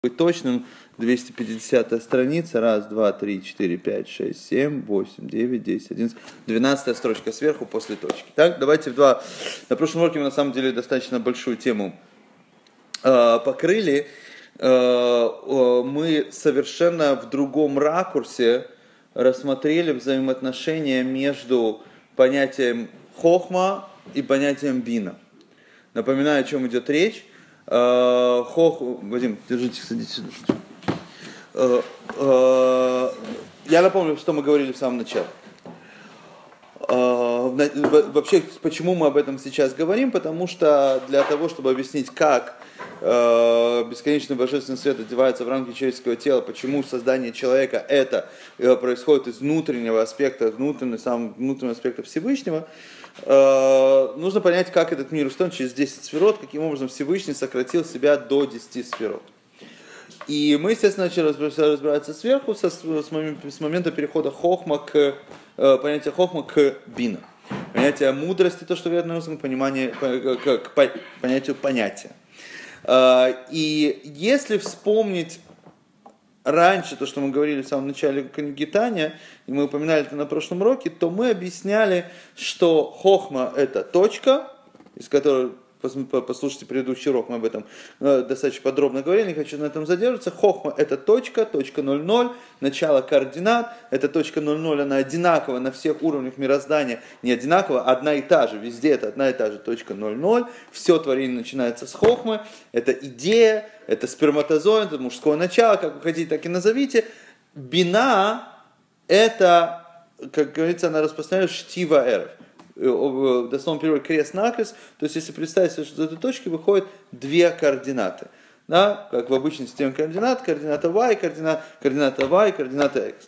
быть точным, 250 страница, 1, 2, 3, 4, 5, 6, 7, 8, 9, 10, 11, 12 строчка сверху после точки. Так, давайте на прошлом уроке мы на самом деле достаточно большую тему покрыли. Мы совершенно в другом ракурсе рассмотрели взаимоотношения между понятием хохма и понятием бина. Напоминаю, о чем идет речь. Вадим, держите, садитесь сюда. Я напомню, что мы говорили в самом начале. Вообще, почему мы об этом сейчас говорим? Потому что для того, чтобы объяснить, как бесконечный божественный свет одевается в рамки человеческого тела, почему создание человека это происходит из внутреннего аспекта, внутреннего аспекта Всевышнего, нужно понять, как этот мир устроен через 10 сферот, каким образом Всевышний сократил себя до 10 сферот. И мы, естественно, начали разбираться сверху с момента перехода понятия хохма к бина. Понятие мудрости, то, что говорят на русском, к понятию понятия. И если вспомнить раньше то, что мы говорили в самом начале книги Таня, и мы упоминали это на прошлом уроке, то мы объясняли, что хохма – это точка, из которой, послушайте предыдущий урок, мы об этом достаточно подробно говорили, не хочу на этом задерживаться. Хохма – это точка 0,0, начало координат. Эта точка 0,0, она одинакова на всех уровнях мироздания, не одинакова, одна и та же, везде это одна и та же точка 0,0. Все творение начинается с хохмы, это идея, это сперматозоид, это мужское начало, как вы хотите, так и назовите. Бина – это, как говорится, она распространяется штива эров. В дословном переводе крест-накрест, то есть если представить, что из этой точки выходят две координаты, да, как в обычной системе координат, координата y, координата y, координата x.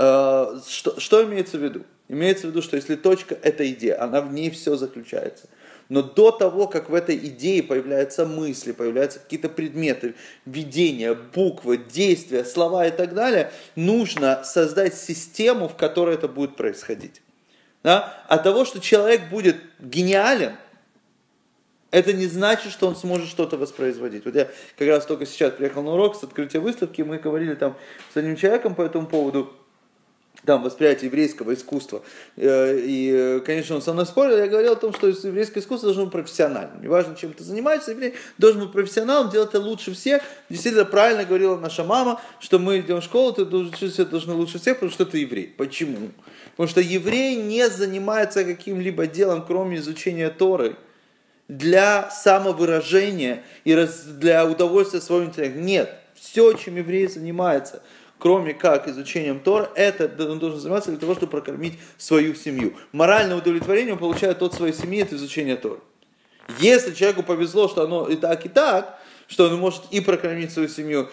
Что имеется в виду? Имеется в виду, что если точка – это идея, она в ней все заключается. Но до того, как в этой идее появляются мысли, появляются какие-то предметы, видения, буквы, действия, слова и так далее, нужно создать систему, в которой это будет происходить. Да? От того, что человек будет гениален, это не значит, что он сможет что-то воспроизводить. Вот я как раз только сейчас приехал на урок с открытия выставки, мы говорили там с одним человеком по этому поводу, там, восприятие еврейского искусства. И, конечно, он со мной спорил, я говорил о том, что еврейское искусство должно быть профессиональным. Неважно, чем ты занимаешься, еврей должен быть профессионалом, делать это лучше всех. Действительно, правильно говорила наша мама, что мы идем в школу, ты должен лучше всех, потому что ты еврей. Почему? Потому что еврей не занимается каким-либо делом, кроме изучения Торы, для самовыражения и для удовольствия своего интеллекта. Нет. Все, чем еврей занимается, кроме как изучением Торы, это он должен заниматься для того, чтобы прокормить свою семью. Моральное удовлетворение он получает от своей семьи, от изучения Торы. Если человеку повезло, что оно и так, что он может и прокормить свою семью,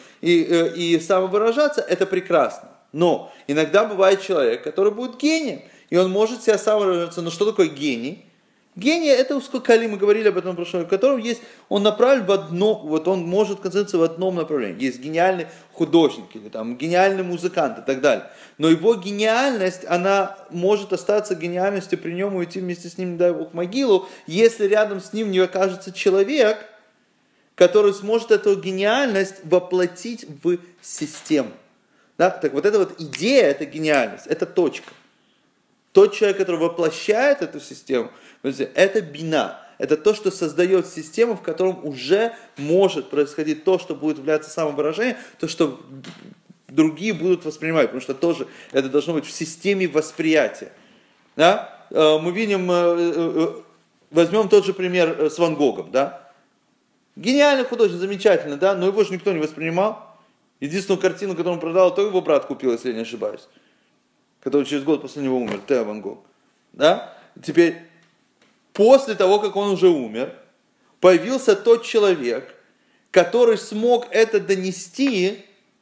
и самовыражаться, это прекрасно. Но иногда бывает человек, который будет гением, и он может себя самовыражаться. Но что такое гений? Гений – это, сколько мы говорили об этом в прошлом, в котором есть, он направлен в одно, вот он может концентрироваться в одном направлении. Есть гениальный художник, или там гениальный музыкант и так далее. Но его гениальность, она может остаться гениальностью при нем и уйти вместе с ним, не дай бог, в могилу, если рядом с ним не окажется человек, который сможет эту гениальность воплотить в систему. Да? Так вот эта вот идея, эта гениальность, это точка. Тот человек, который воплощает эту систему, это бина. Это то, что создает систему, в котором уже может происходить то, что будет являться самовыражением, то, что другие будут воспринимать, потому что тоже это должно быть в системе восприятия. Да? Мы видим, возьмем тот же пример с Ван Гогом. Да? Гениальный художник, замечательно, да? Но его же никто не воспринимал. Единственную картину, которую он продал, то его брат купил, если я не ошибаюсь. Который через год после него умер, Тео Ван Гог. Да? Теперь, после того, как он уже умер, появился тот человек, который смог это донести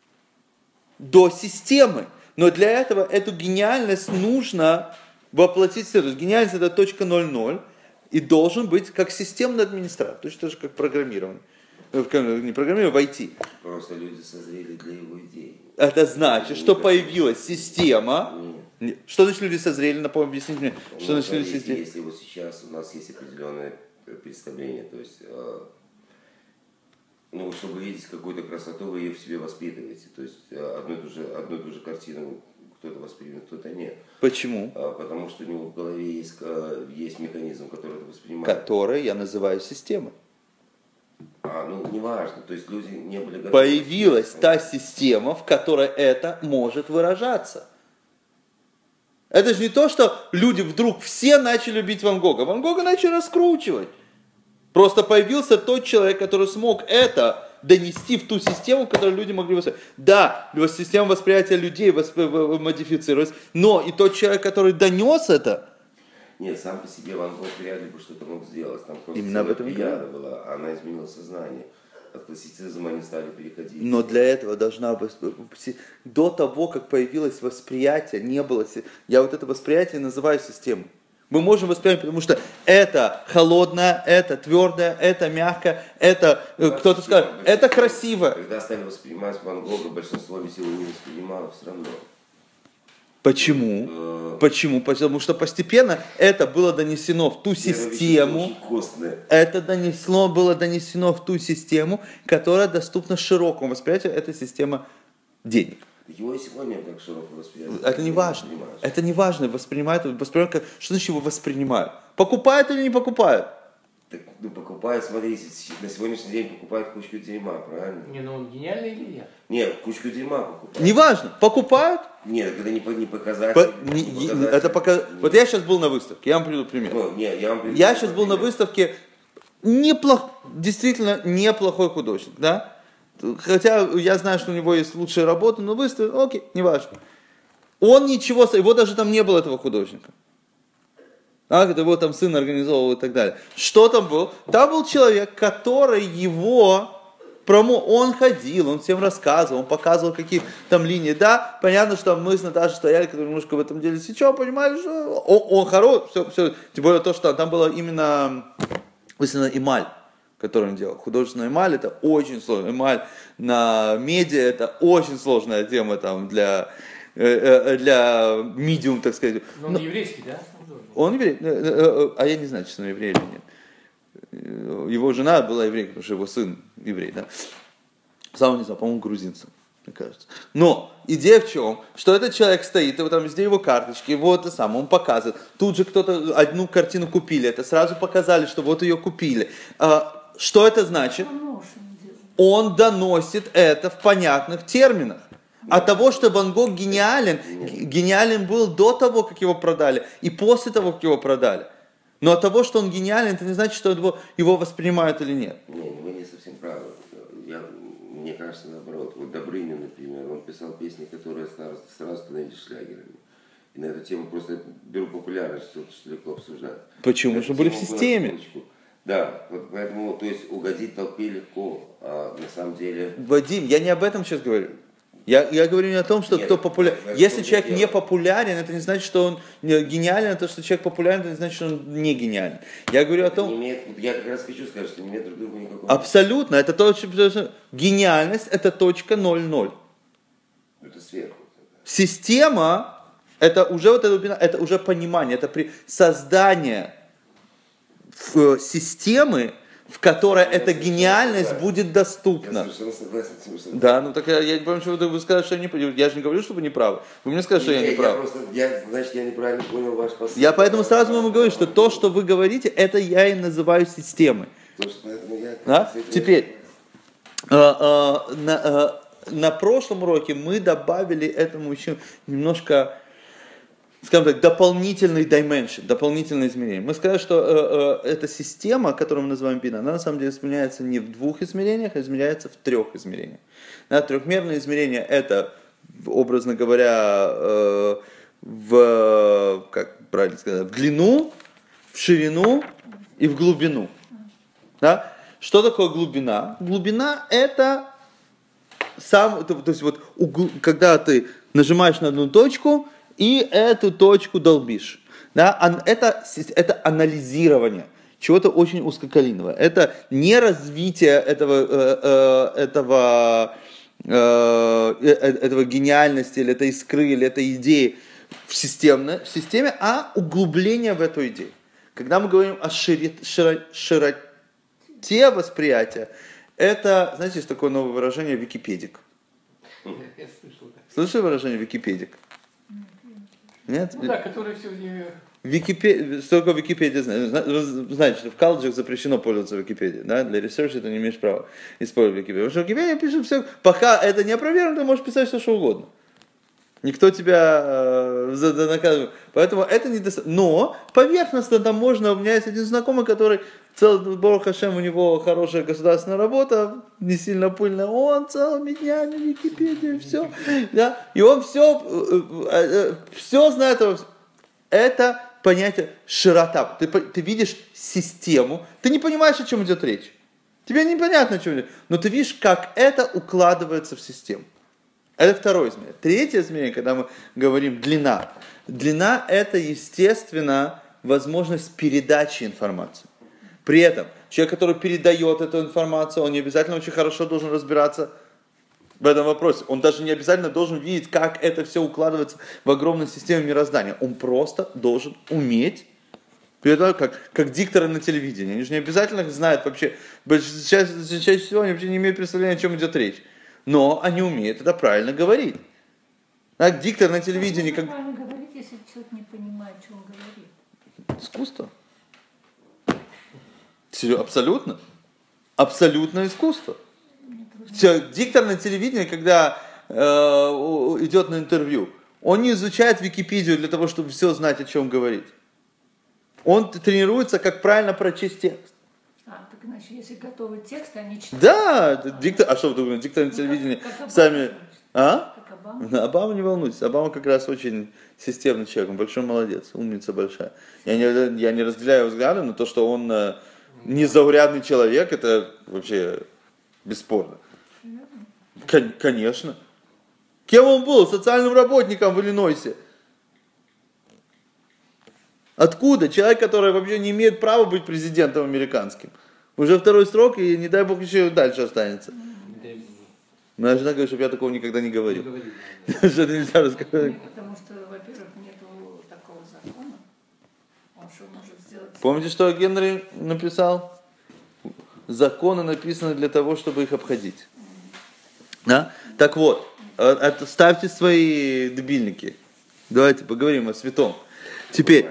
до системы. Но для этого эту гениальность нужно воплотить. То есть гениальность это точка 0,0 и должен быть как системный администратор, точно так же, как программирование. Не программирование, в IT. Просто люди созрели для его идей. Это значит, что появилась система. Нет. Что значит люди созрели? Напомню, объясните мне, что значит люди созрели. Если вот сейчас у нас есть определенное представление, то есть Ну, чтобы видеть какую-то красоту, вы ее в себе воспитываете. То есть одну и ту же картину кто-то воспримет, кто-то нет. Почему? Потому что у него в голове есть механизм, который это воспринимает. Который я называю системой. Ну, неважно. То есть люди не были готовы. Появилась та система, в которой это может выражаться. Это же не то, что люди вдруг все начали любить Ван Гога. Ван Гога начали раскручивать. Просто появился тот человек, который смог это донести в ту систему, в которой люди могли воспринимать. Да, система восприятия людей модифицировалась, но и тот человек, который донес это. Нет, сам по себе Ван Гог вряд ли бы что-то мог сделать. Там просто Именно об этом плеяда была, она изменила сознание. От классицизма они стали переходить. Но для этого должна быть... До того, как появилось восприятие, не было... Я вот это восприятие называю системой. Мы можем воспринимать, потому что это холодное, это твердое, это мягкое, это, кто-то скажет, это красиво. Когда стали воспринимать Ван Гога, большинство ведь его не воспринимало все равно. Почему? Почему? Потому что постепенно это было донесено в ту систему. Это было донесено в ту систему, которая доступна широкому восприятию. Это система денег. Его и сегодня так широко восприятие. Это не важно. Это не важно. Воспринимают как... Что значит его воспринимают? Покупают или не покупают? Так, покупают, смотрите, на сегодняшний день покупают кучку дерьма, правильно? Не, ну он гениальный или нет? Нет, кучку дерьма покупают. Неважно. Покупают? Нет, это не показатель. Вот я сейчас был на выставке, я вам приведу пример. Я сейчас был на выставке, действительно неплохой художник, да? Хотя я знаю, что у него есть лучшие работы, но выставка, окей, неважно. Его даже там не было, этого художника. Когда его там сын организовывал и так далее. Что там был? Там был человек, который он ходил, он всем рассказывал, он показывал, какие там линии. Да, понятно, что мы с Наташей стояли, которые немножко в этом деле сейчас понимали, что он хорош, все. Тем более то, что там было именно выставлена эмаль, которую он делал. Художественная эмаль, это очень сложно. Эмаль на медиа, это очень сложная тема там для медиум, так сказать. Но он еврейский, да? Он еврей, а я не знаю, честно, еврей или нет. Его жена была еврейкой, потому что его сын еврей, да. Сам не знаю, по-моему, грузинцем, мне кажется. Но идея в чем? Что этот человек стоит, и вот там везде его карточки, он показывает. Тут же кто-то одну картину купили, это сразу показали, что вот ее купили. Что это значит? Он доносит это в понятных терминах. От того, что Ван Гог гениален был до того, как его продали, и после того, как его продали. Но от того, что он гениален, это не значит, что его воспринимают или нет. Не, вы не совсем правы. Мне кажется, наоборот. Вот Добрынин, например, он писал песни, которые сразу становились шлягерами. И на эту тему просто беру популярность, что легко обсуждать. Почему? Что были в системе. Да, поэтому, то есть угодить толпе легко, а на самом деле... Вадим, я не об этом сейчас говорю. Я говорю не о том, что кто популярен. Если человек не популярен, это не значит, что он гениален, а то, что человек популярен, это не значит, что он не гениален. Я говорю о том... Я как раз хочу сказать, что не имеет друг друга никакого... Абсолютно. Это гениальность, это точка 0,0. Это сверху. Система, это уже это уже понимание, это создание системы, в которой эта гениальность будет доступна. Я совершенно согласен с этим. Да, ну так я не понимаю, что вы сказали, что я не прав. Я же не говорю, что вы не правы. Вы мне сказали, что я не прав. Значит, я неправильно понял ваш посыл. Я поэтому сразу вам говорю, что то, что вы говорите, это я и называю системой. Да? Теперь, на прошлом уроке мы добавили этому еще немножко, скажем так, дополнительный dimension, дополнительное измерение. Мы сказали, что эта система, которую мы называем бина, она на самом деле измеряется не в 2 измерениях, а измеряется в 3 измерениях. Да, трехмерное измерение это, образно говоря, как правильно сказать, в длину, в ширину и в глубину. Да? Что такое глубина? Глубина это то есть вот когда ты нажимаешь на одну точку, и эту точку долбишь. Да? Это анализирование чего-то очень узкоколейного. Это не развитие этого гениальности, или этой искры, или этой идеи в системе, а углубление в эту идею. Когда мы говорим о широте восприятия, Это, знаете, есть такое новое выражение «википедик». Я слышал, да. Слышали выражение «википедик»? Нет? Ну да, который сегодня... Что такое Википедия? Вы знаете, что в колледжах запрещено пользоваться Википедией. Да? Для ресерча ты не имеешь права использовать Википедию. Потому что Википедия пишет все. Пока это не опровергнуто, ты можешь писать все, что угодно. Никто тебя наказывает. Поэтому это недостаточно. Но поверхностно там можно. У меня есть один знакомый, который целый Борух Хашем, у него хорошая государственная работа, не сильно пыльная. Он целыми днями Википедию, все. Да? И он все знает. Это понятие широта. Ты видишь систему, ты не понимаешь, о чем идет речь. Тебе непонятно, о чем идет. Но ты видишь, как это укладывается в систему. Это второе измерение. Третье измерение, когда мы говорим длина. Длина – это, естественно, возможность передачи информации. При этом человек, который передает эту информацию, он не обязательно очень хорошо должен разбираться в этом вопросе. Он даже не обязательно должен видеть, как это все укладывается в огромной системе мироздания. Он просто должен уметь, как дикторы на телевидении. Они же не обязательно знают вообще, чаще всего они вообще не имеют представления, о чем идет речь. Но они умеют это правильно говорить. Так, диктор на телевидении... Как правильно говорить, если человек не понимает, что он говорит? Искусство. Абсолютно. Абсолютно искусство. Диктор на телевидении, когда идет на интервью, он не изучает Википедию для того, чтобы все знать, о чем говорить. Он тренируется, как правильно прочесть текст. Так иначе, если готовый текст, они читают. Да, диктор, а что вы думаете, диктор на телевидении как сами... А? Как Обама. Обама не волнуйтесь, Обама как раз очень системный человек, он большой молодец, умница большая. Я не разделяю его взгляды, но то, что он незаурядный человек, это вообще бесспорно. Конечно. Кем он был? Социальным работником в Иллинойсе. Откуда? Человек, который вообще не имеет права быть президентом американским. Уже второй срок, и не дай бог еще дальше останется. Моя жена говорит, чтобы я такого никогда не говорил. Что это нельзя рассказать. Потому что, во-первых, нету такого закона. Он что может сделать? Помните, что Генри написал? Законы написаны для того, чтобы их обходить. Да? Так вот, ставьте свои дебильники. Давайте поговорим о святом. Теперь,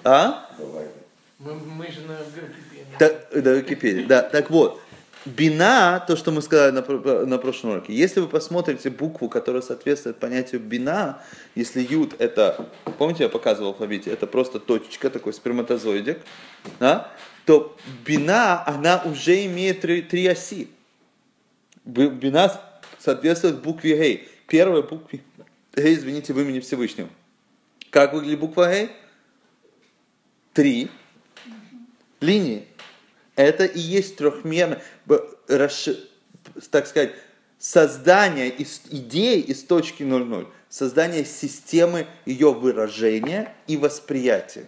Мы же на Википедии. Да, Википедия. Да, так вот, бина, то, что мы сказали на прошлом уроке, если вы посмотрите букву, которая соответствует понятию бина, если юд это, помните, я показывал в алфавите, это просто точечка, такой сперматозоидик, да, то бина, она уже имеет три оси. Бина соответствует букве гей. Первая буква гей, извините, в имени Всевышнего. Как выглядит буква гей? 3 линии. Это и есть трехмерное, так сказать, создание идеи из точки 0,0, создание системы ее выражения и восприятия.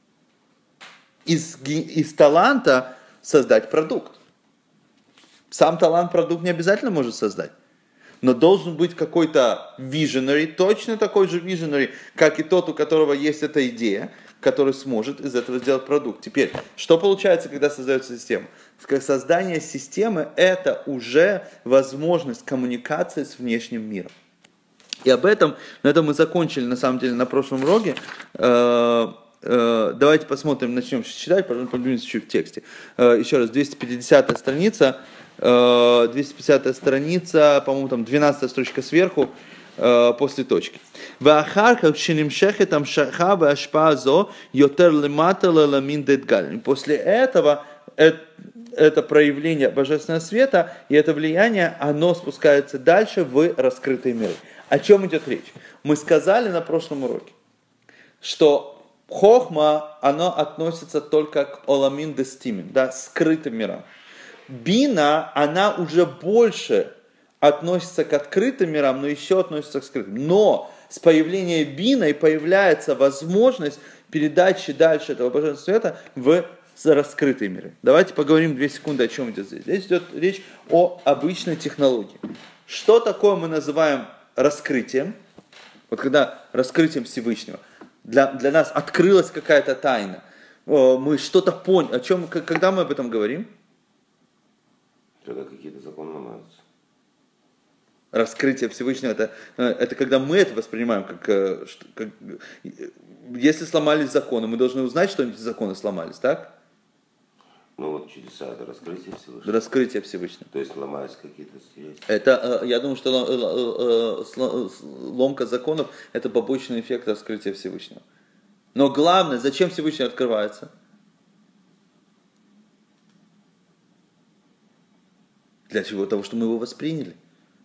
Из таланта создать продукт. Сам талант продукт не обязательно может создать. Но должен быть какой-то visionary, точно такой же visionary, как и тот, у которого есть эта идея, который сможет из этого сделать продукт. Теперь, что получается, когда создается система? Создание системы – это уже возможность коммуникации с внешним миром. И об этом, на этом мы закончили, на самом деле, на прошлом уроке. Давайте посмотрим, начнем читать, потом поднимемся чуть в тексте. Еще раз, 250 страница, по-моему, там 12 строчка сверху, после точки. После этого это проявление божественного света и это влияние, оно спускается дальше в раскрытые миры. О чем идет речь? Мы сказали на прошлом уроке, что хохма, оно относится только к оламин дестимин, да, скрытым мирам. Бина, она уже больше относится к открытым мирам, но еще относится к скрытым. Но с появлением бина и появляется возможность передачи дальше этого божественного света в раскрытые миры. Давайте поговорим 2 секунды, о чем идет здесь. Здесь идет речь о обычной технологии. Что такое мы называем раскрытием? Вот когда раскрытием Всевышнего. Для нас открылась какая-то тайна. Мы что-то поняли. Когда мы об этом говорим? Когда какие-то законы ломаются. Раскрытие Всевышнего, это когда мы это воспринимаем, если сломались законы, мы должны узнать, что эти законы сломались, так? Ну вот чудеса, это раскрытие Всевышнего. Раскрытие Всевышнего. То есть ломаются какие-то стереотипы. Это, я думаю, что ломка законов – это побочный эффект раскрытия Всевышнего. Но главное, зачем Всевышний открывается? Для чего? Того, что мы его восприняли.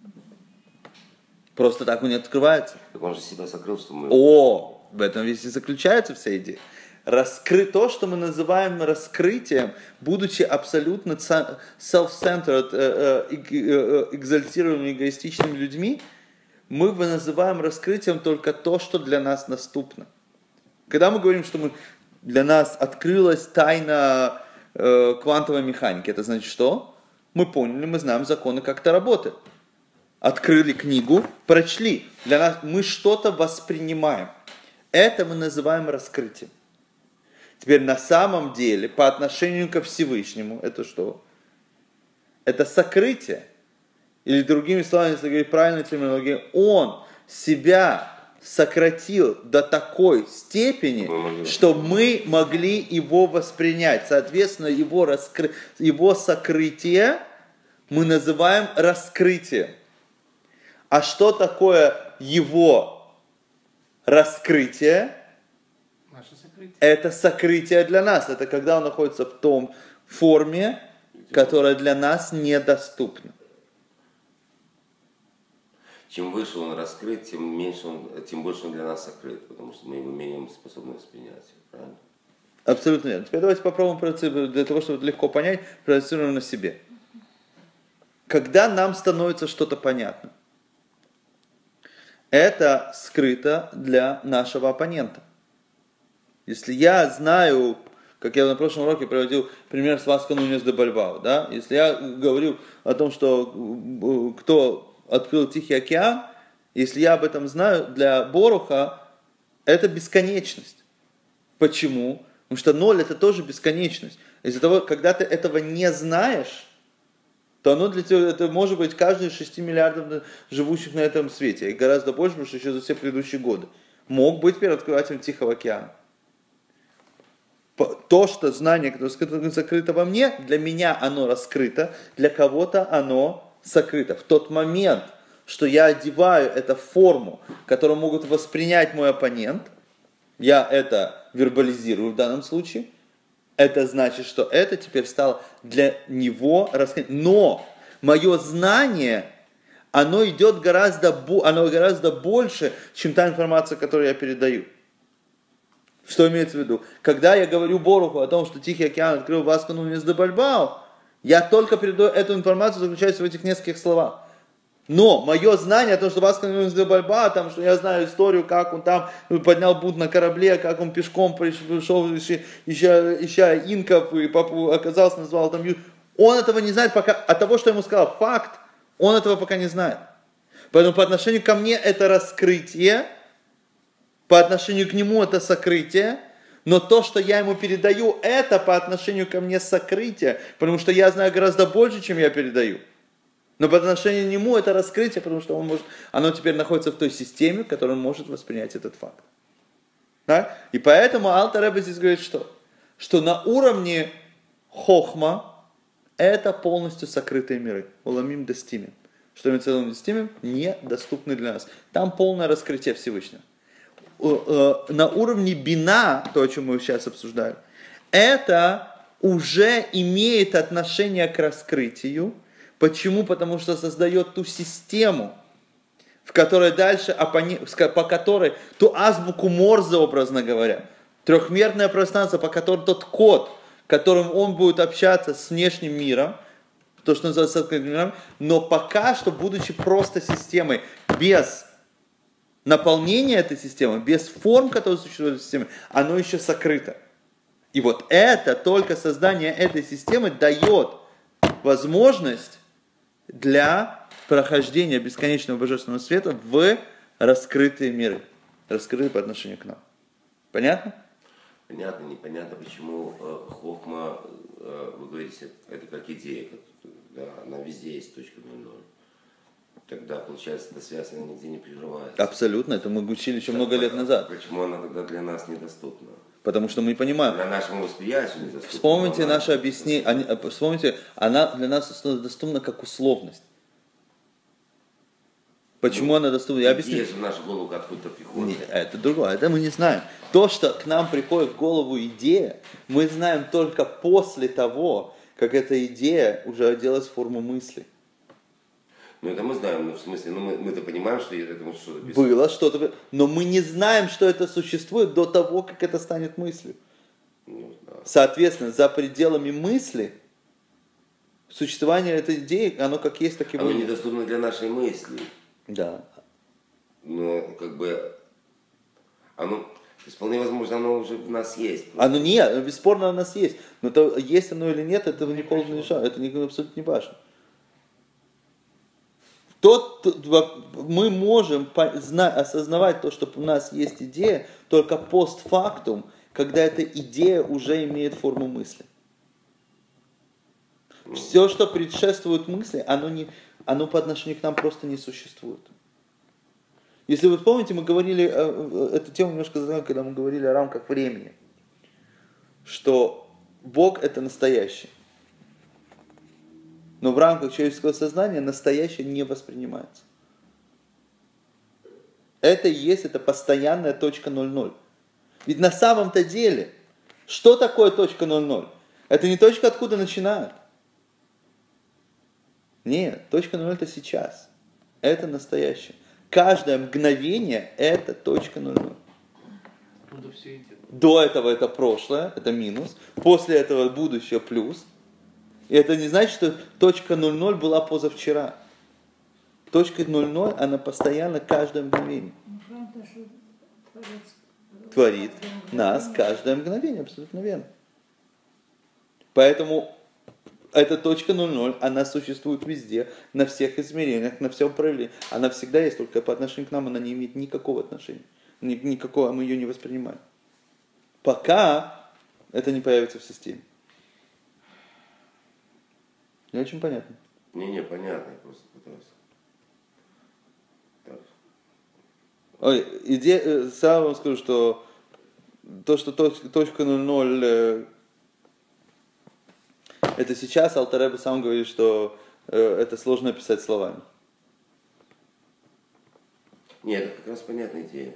Просто так он не открывается. Так он же себя сокрыл, что мы... В этом весь и заключается вся идея. То, что мы называем раскрытием, будучи абсолютно self-centered, экзальтированными, эгоистичными людьми, мы называем раскрытием только то, что для нас доступно. Когда мы говорим, что для нас открылась тайна квантовой механики, это значит что? Мы поняли, мы знаем законы, как это работает. Открыли книгу, прочли. Для нас мы что-то воспринимаем. Это мы называем раскрытием. Теперь на самом деле, по отношению ко Всевышнему, это что? Это сокрытие. Или другими словами, если говорить правильной терминологией, он себя сократил до такой степени, что мы могли его воспринять. Соответственно, его сокрытие мы называем раскрытием. А что такое его раскрытие? Наше сокрытие. Это сокрытие для нас. Это когда он находится в том форме, которая для нас недоступна. Чем выше он раскрыт, тем больше он для нас сокрыт, потому что мы его менее способны воспринять. Правильно? Абсолютно верно. Теперь давайте попробуем, для того, чтобы легко понять, проецируем на себе. Когда нам становится что-то понятно, это скрыто для нашего оппонента. Если я знаю, как я на прошлом уроке приводил пример с Васко Нуньес де Бальбао, да? Если я говорю о том, что кто открыл Тихий океан, если я об этом знаю, для Боруха это бесконечность. Почему? Потому что 0 это тоже бесконечность. Из-за того, когда ты этого не знаешь, то оно для тебя, это может быть каждый из 6 миллиардов живущих на этом свете. И гораздо больше, потому что еще за все предыдущие годы. Мог быть первооткрывателем Тихого океана. То, что знание, которое закрыто во мне, для меня оно раскрыто, для кого-то оно сокрыто. В тот момент, что я одеваю это в форму, которую могут воспринять мой оппонент, я это вербализирую в данном случае, это значит, что это теперь стало для него раскрытием. Но мое знание, оно идет гораздо больше, чем та информация, которую я передаю. Что имеется в виду? Когда я говорю Боруху о том, что Тихий океан открыл Васко Нуньес де Бальбао, я только передаю эту информацию, заключается в этих нескольких словах. Но мое знание о том, что Васко Нуньес де Бальбао, там, что я знаю историю, как он там поднял бунт на корабле, как он пешком пришел, ища инков, и оказался, назвал там... Он этого не знает пока, от того, что ему сказал факт, он этого пока не знает. Поэтому по отношению ко мне это раскрытие, по отношению к нему это сокрытие, но то, что я ему передаю, это по отношению ко мне сокрытие, потому что я знаю гораздо больше, чем я передаю. Но по отношению к нему это раскрытие, потому что оно теперь находится в той системе, в которой он может воспринять этот факт. Да? И поэтому Алтер Ребе здесь говорит что? Что на уровне хохма это полностью сокрытые миры. Уламим дестимим. Что имеется в виду дестимим? Недоступны для нас. Там полное раскрытие Всевышнего. На уровне бина, то, о чем мы сейчас обсуждаем, это уже имеет отношение к раскрытию. Почему? Потому что создает ту систему, в которой дальше, по которой, ту азбуку Морзе, образно говоря, трехмерное пространство, по которому тот код, которым он будет общаться с внешним миром, то, что называется открытым миром, но пока что, будучи просто системой, без наполнение этой системы, без форм, которые существуют в этой системе, оно еще сокрыто. И вот это, только создание этой системы дает возможность для прохождения бесконечного божественного света в раскрытые миры, раскрытые по отношению к нам. Понятно? Понятно, непонятно, почему хохма, вы говорите, это как идея, Да, она везде есть точка 0,0. Тогда, получается, эта связь, она нигде не прерывается. Абсолютно, это мы учили еще много лет назад. Почему она тогда для нас недоступна? Потому что мы понимаем. Для нашему восприятию недоступна. Вспомните наше объяснение, вспомните, она для нас доступна как условность. Почему она доступна? Я объясню. Идея же в нашу голову откуда-то приходит. Нет, это другое, это мы не знаем. То, что к нам приходит в голову идея, мы знаем только после того, как эта идея уже оделась в форму мысли. Ну это мы знаем, ну в смысле, ну мы-то понимаем, что это может что-то писать. Было что-то, но мы не знаем, что это существует до того, как это станет мыслью. Ну, да. Соответственно, за пределами мысли существование этой идеи, оно как есть, так и Оно будет. недоступно для нашей мысли. Да. Но как бы оно, то есть вполне возможно, оно уже в нас есть. Оно нет, бесспорно у нас есть. Но то, есть оно или нет, это никого не решает. Это абсолютно не важно. Мы можем осознавать то, что у нас есть идея, только постфактум, когда эта идея уже имеет форму мысли. Все, что предшествует мысли, оно по отношению к нам просто не существует. Если вы помните, мы говорили, эту тему немножко задали, когда мы говорили о рамках времени, что Бог это настоящий. Но в рамках человеческого сознания настоящее не воспринимается. Это и есть эта постоянная точка 0,0. Ведь на самом-то деле, что такое точка 0,0? Это не точка, откуда начинают. Нет, точка 0 это сейчас. Это настоящее. Каждое мгновение это точка 0,0. Оттуда все идет. До этого это прошлое, это минус. После этого будущее плюс. И это не значит, что точка 0,0 была позавчера. Точка 0,0, она постоянно каждое мгновение. Правда, что Творит нас каждое мгновение, абсолютно верно. Поэтому эта точка 0,0, она существует везде, на всех измерениях, на всем проявлении. Она всегда есть, только по отношению к нам она не имеет никакого отношения. Никакого, мы ее не воспринимаем. Пока это не появится в системе. Не очень понятно. Не, понятно, я просто пытаюсь. Так. Ой, сам вам скажу, что то, что точка 0,0 это сейчас, Алтер Ребе сам говорит, что это сложно описать словами. Нет, это как раз понятная идея.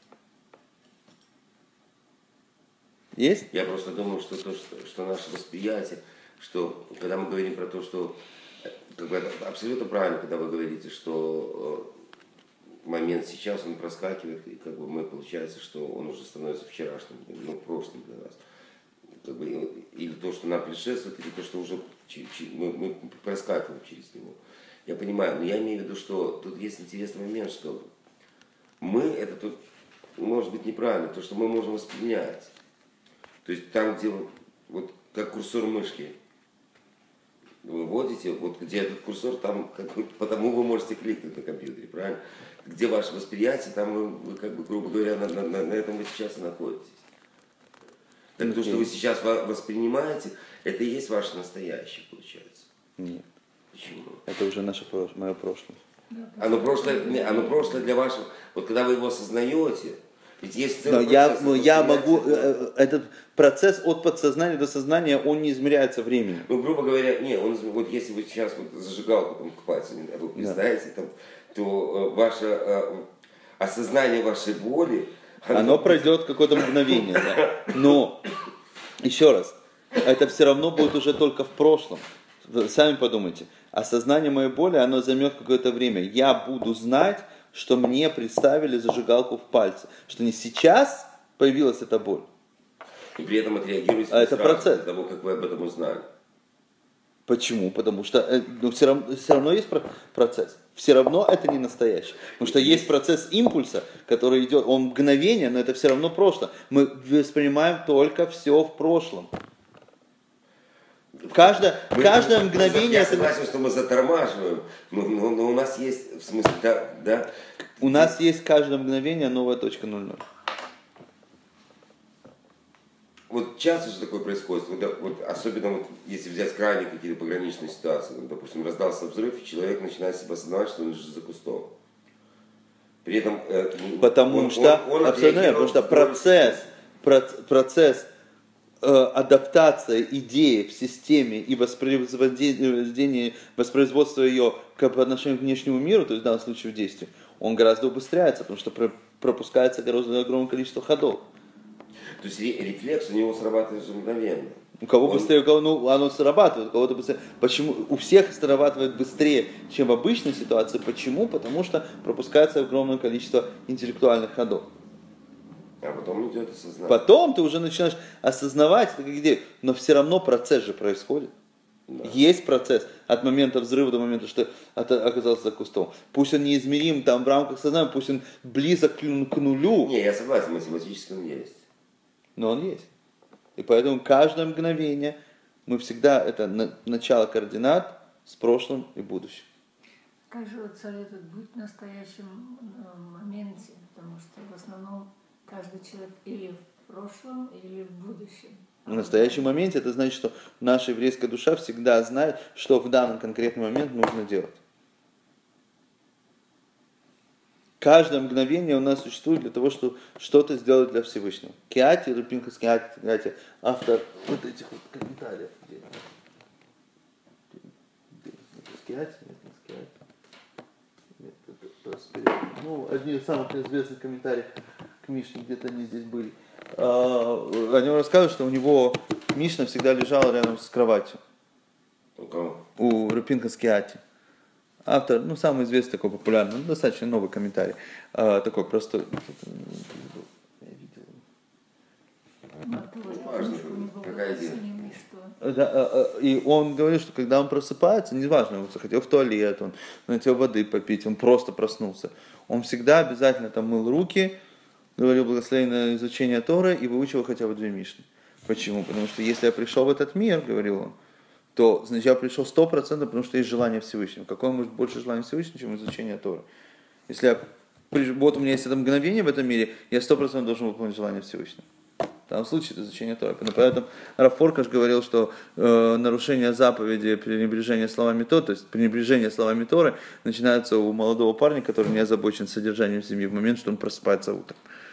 Есть? Я просто думаю, что что наше восприятие, что когда мы говорим про то, что как бы это абсолютно правильно, когда вы говорите, что момент сейчас он проскакивает, и как бы мы получается, что он уже становится вчерашним, ну, прошлым для нас. Как бы, или то, что нам предшествует, или то, что уже мы проскакиваем через него. Я понимаю, но я имею в виду, что тут есть интересный момент, что мы, это тут, может быть неправильно, то, что мы можем воспринять. То есть там, где вот как курсор мышки вы вводите, вот где этот курсор, там, потому вы можете кликнуть на компьютере, правильно? Где ваше восприятие, там вы как бы, грубо говоря, на этом вы сейчас и находитесь. Так то, что вы сейчас воспринимаете, это и есть ваше настоящее, получается. Нет. Почему? Это уже мое прошлое. Оно прошлое для вашего... Вот когда вы его осознаете, ведь есть целый Но процесс. я могу... Этот процесс от подсознания до сознания, он не измеряется временем. Ну, грубо говоря, вот если вы сейчас вот зажигалку там, к пальцу вы представляете, там, то ваше осознание вашей боли... Оно пройдет какое-то мгновение, да. Но, еще раз, это все равно будет уже только в прошлом. Вы сами подумайте. Осознание моей боли, оно займет какое-то время. Я буду знать, что мне представили зажигалку в пальце. Что не сейчас появилась эта боль. И при этом отреагируете это сразу процесс. до того, как вы об этом узнали. Почему? Потому что все равно есть процесс. Все равно это не настоящее. Потому что есть процесс импульса, который идет, он мгновение, но это все равно прошлое. Мы воспринимаем только все в прошлом. Каждое мгновение... Я согласен, что мы затормаживаем, но у нас есть, в смысле, да? У нас есть каждое мгновение новая точка 0,0. Вот часто же такое происходит, вот особенно вот, если взять крайние какие-то пограничные ситуации, допустим, раздался взрыв, и человек начинает себя осознавать, что он лежит за кустом. При этом Потому что процесс адаптация идеи в системе и воспроизводство ее по отношению к внешнему миру, то есть в данном случае в действии, он гораздо убыстряется, потому что пропускается огромное количество ходов. То есть рефлекс у него срабатывает же мгновенно. У кого быстрее, у кого оно срабатывает, у кого-то быстрее. Почему? У всех срабатывает быстрее, чем в обычной ситуации. Почему? Потому что пропускается огромное количество интеллектуальных ходов. А потом идет осознание. Потом ты уже начинаешь осознавать это как идею, но все равно процесс же происходит. Да. Есть процесс от момента взрыва до момента, что оказался за кустом. Пусть он неизмерим там в рамках сознания, пусть он близок к нулю. Не, я согласен, математически он есть. Но он есть. И поэтому каждое мгновение мы всегда, это начало координат с прошлым и будущим. Как же вот советуют быть в настоящем моменте, потому что в основном каждый человек или в прошлом, или в будущем. В настоящем моменте это значит, что наша еврейская душа всегда знает, что в данный конкретный момент нужно делать. Каждое мгновение у нас существует для того, чтобы что-то сделать для Всевышнего. Киати, Рупинхас Киати, автор вот этих вот комментариев. Ну, одни из самых известных комментариев к Мишне, где-то они здесь были. О нем рассказывают, что у него Мишна всегда лежала рядом с кроватью. У кого? У Рупинхас Киати. Автор, самый известный, такой популярный, достаточно новый комментарий. Такой просто... Я видел. Какая идея? Да, и он говорит, что когда он просыпается, неважно, он захотел в туалет, он хотел воды попить, он просто проснулся. Он всегда обязательно там мыл руки, говорил благословенное изучение Торы и выучил хотя бы 2 Мишны. Почему? Потому что если я пришел в этот мир, говорил он, то значит я пришел 100%, потому что есть желание Всевышнего. Какое может больше желание Всевышнего, чем изучение Торы? Если вот у меня есть это мгновение в этом мире, я 100% должен выполнить желание Всевышнего. В данном случае это изучение Торы. Поэтому Рав Форкаш говорил, что нарушение заповеди, пренебрежение словами Торы, то есть пренебрежение словами Торы начинается у молодого парня, который не озабочен содержанием семьи в момент, что он просыпается утром.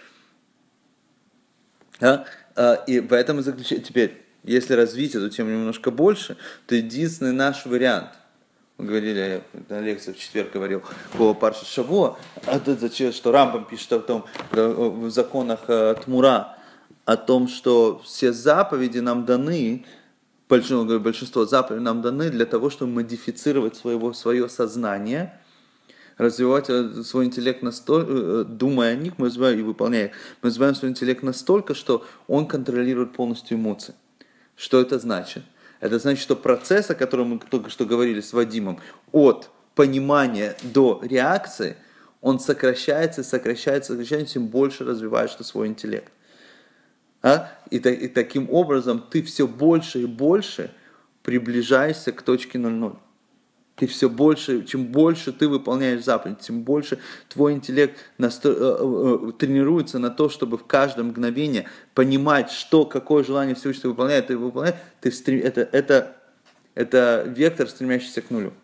И поэтому теперь, если развить эту тему немножко больше, то единственный наш вариант, мы говорили, я на лекции в четверг говорил по Паршат Шавуа, что Рамбам пишет о том, в законах Тмура, о том, что все заповеди нам даны, большинство заповедей нам даны для того, чтобы модифицировать свое сознание, развивать свой интеллект настолько, думая о них, мы развиваем и выполняя их, мы развиваем свой интеллект настолько, что он контролирует полностью эмоции. Что это значит? Это значит, что процесс, о котором мы только что говорили с Вадимом, от понимания до реакции, он сокращается, тем больше развиваешь ты свой интеллект. И таким образом ты все больше и больше приближаешься к точке 0,0. Ты все больше, чем больше ты выполняешь заповедь, тем больше твой интеллект тренируется на то, чтобы в каждое мгновение понимать, какое желание Всевышнего выполняет, это вектор, стремящийся к нулю.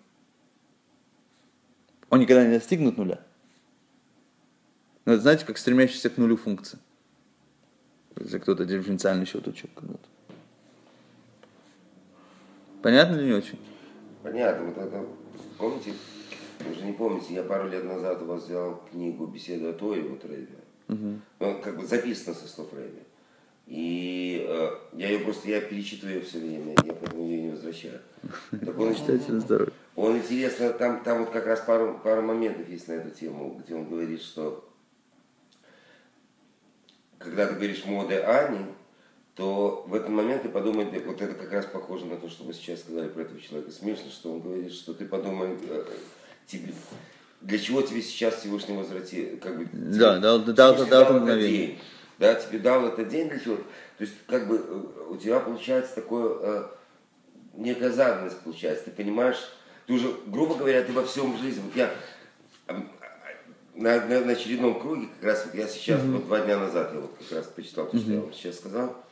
Он никогда не достигнет нуля. Но это, знаете, как стремящийся к нулю функция. Если кто-то дифференциальный счет учил когда-то. Понятно или не очень? Понятно. Вот это, помните, вы уже не помните, я пару лет назад у вас взял книгу «Беседы о Торе» вот Рэбби. Ну, как бы записано со слов Рэбби. И я перечитываю ее все время, я поэтому ее не возвращаю. Так он интересно, там вот как раз пару моментов есть на эту тему, где он говорит, что когда ты говоришь «моде Ани», то в этот момент ты подумай, вот это как раз похоже на то, что вы сейчас сказали про этого человека. Смешно, что он говорит, что ты подумай, для чего тебе сейчас Всевышний возвратил, как бы, дал этот день, да, тебе дал этот день для чего-то. То есть, как бы, у тебя получается такое, некая заданность получается, ты понимаешь, ты уже, грубо говоря, ты во всем жизни, вот я на очередном круге, как раз вот я сейчас, вот 2 дня назад, я вот как раз почитал то, что я вам сейчас сказал,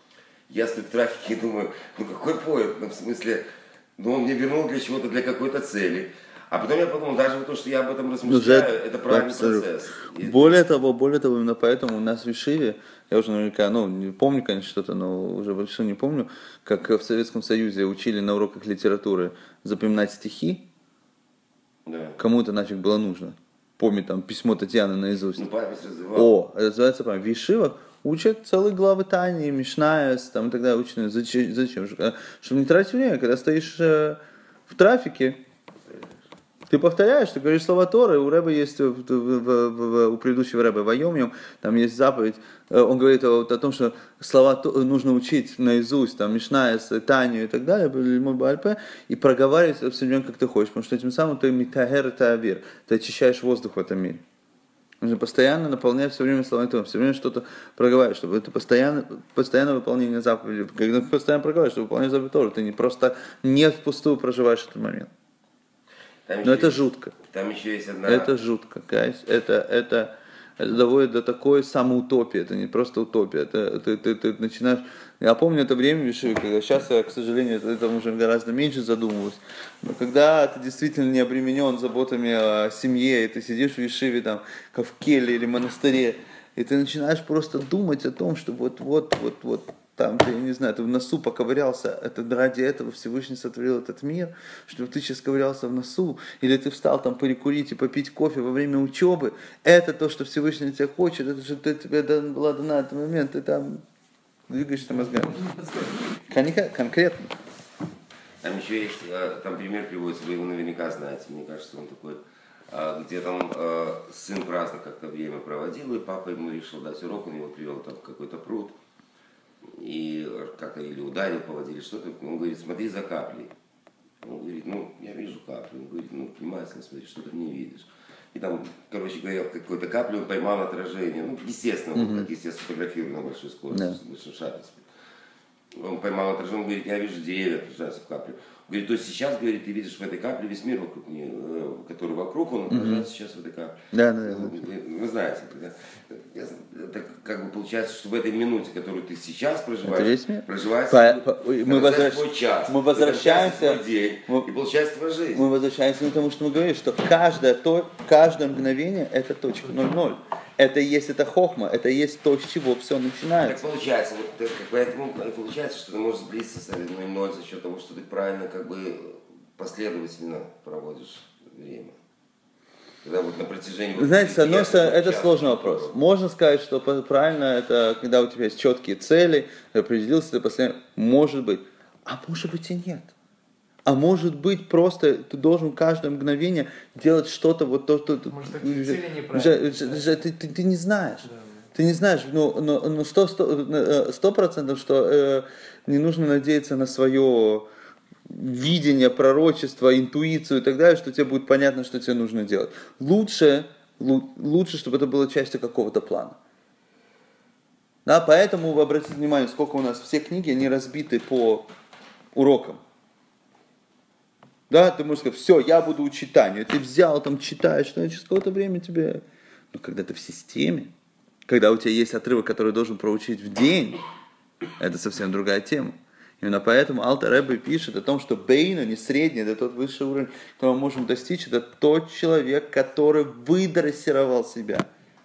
Я стою в трафике и думаю, ну какой поэт, ну в смысле, ну он мне вернул для чего-то, для какой-то цели. А потом я подумал, даже вот то, что я об этом размышляю, это правильный процесс. Более того, именно поэтому у нас в Ешиве, я уже наверняка, не помню, конечно, что-то, но уже больше не помню, как в Советском Союзе учили на уроках литературы запоминать стихи, Да. кому-то нафиг было нужно. Помнить там письмо Татьяны наизусть. Ну, память развивала. Это называется память. В Ешивах учат целые главы Тани, Мишнаес, там и так далее. Учат. Зачем? Чтобы не тратить время, когда стоишь в трафике, ты повторяешь, ты говоришь слова Торы, у Рэба есть, у предыдущего Рэба Вайомим, там есть заповедь, он говорит о том, что слова нужно учить наизусть, там, Мишнаес, Танию и так далее, и проговаривать все время, как ты хочешь, потому что этим самым ты митагер и тавир, ты очищаешь воздух в этом мире. Нужно постоянно наполнять все время словами Торы, все время что-то проговаривать, чтобы это постоянное выполнение заповедей, когда ты постоянно проговариваешь, чтобы выполнять заповедь Торы, ты не просто не впустую проживаешь этот момент. Но это жутко. Там еще есть одна... Это жутко, guys. Это доводит до такой самоутопии. Это не просто утопия. Ты начинаешь... Я помню это время в Ешиве, когда сейчас я, к сожалению, это уже гораздо меньше задумываюсь. Но когда ты действительно не обременен заботами о семье, и ты сидишь в Ешиве, там, как в келье или монастыре, и ты начинаешь просто думать о том, что вот, там, ты, не знаю, ты в носу поковырялся, это ради этого Всевышний сотворил этот мир, чтобы ты сейчас ковырялся в носу, или ты встал там перекурить и попить кофе во время учебы, это то, что Всевышний тебя хочет, это что тебе была дана этот момент, ты там двигаешься мозгами. Конкретно. Там еще есть, там пример приводится, вы его наверняка знаете, мне кажется, он такой, где там сын праздно как-то время проводил, и папа ему решил дать урок, он его привел там в какой-то пруд, и как-то или ударил, поводили что-то, он говорит, смотри за каплей. Он говорит, ну, я вижу каплю. Он говорит, ну, внимательно смотри, что ты не видишь. И там, короче говоря, в какой-то капле он поймал отражение. Ну, естественно, как естественно фотографирую на большой скорости, с большим шатом. Он поймал отражение, он говорит, я вижу деревья отражаются в капле. Он говорит, то есть сейчас, говорит, ты видишь в этой капле весь мир вокруг нее, который вокруг, он отражается сейчас в этой капле. Да. Вы знаете, это как бы получается, что в этой минуте, которую ты сейчас проживаешь, проживается твой час, мы возвращаемся твой день, и получается твоя жизнь. Мы возвращаемся к тому, что мы говорим, что каждое мгновение это точка 0,0. Это и есть эта хохма, это и есть то, с чего все начинается. Так получается, поэтому получается, что ты можешь сблизиться с 0,0 за счет того, что ты правильно как бы последовательно проводишь время. Когда вот на протяжении... Знаете, с одной стороны, это сложный вопрос. Можно сказать, что правильно это, когда у тебя есть четкие цели, ты определился, ты последовательно... Может быть. А может быть и нет. А может быть, просто ты должен каждое мгновение делать что-то, вот то, что... Может, такие цели неправильные. Ты не знаешь. Да. Ты не знаешь, но 100%, что не нужно надеяться на свое видение, пророчество, интуицию и так далее, что тебе будет понятно, что тебе нужно делать. Лучше, чтобы это было частью какого-то плана. Да, поэтому вы обратите внимание, сколько у нас все книги, они разбиты по урокам. Да, ты можешь сказать, все, я буду учить Таню. Ты взял, там, читаешь, но через какое-то время тебе... Но когда ты в системе, когда у тебя есть отрывок, который должен проучить в день, это совсем другая тема. Именно поэтому Алтер Ребе пишет о том, что Бейну, не средний, это тот высший уровень, которого мы можем достичь, это тот человек, который выдрессировал себя.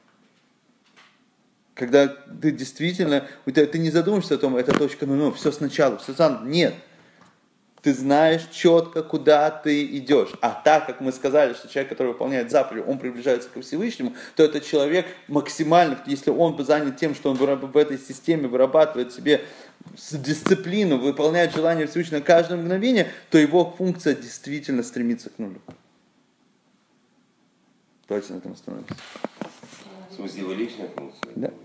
Когда ты действительно, ты не задумаешься о том, это точка, все сначала, все сам, нет. Ты знаешь четко, куда ты идешь. А так, как мы сказали, что человек, который выполняет заповедь, он приближается ко Всевышнему, то этот человек максимально, если он занят тем, что он в этой системе вырабатывает себе дисциплину, выполняет желание Всевышнего на каждое мгновение, то его функция действительно стремится к нулю. Давайте на этом остановимся. В смысле, его личная функция? Да.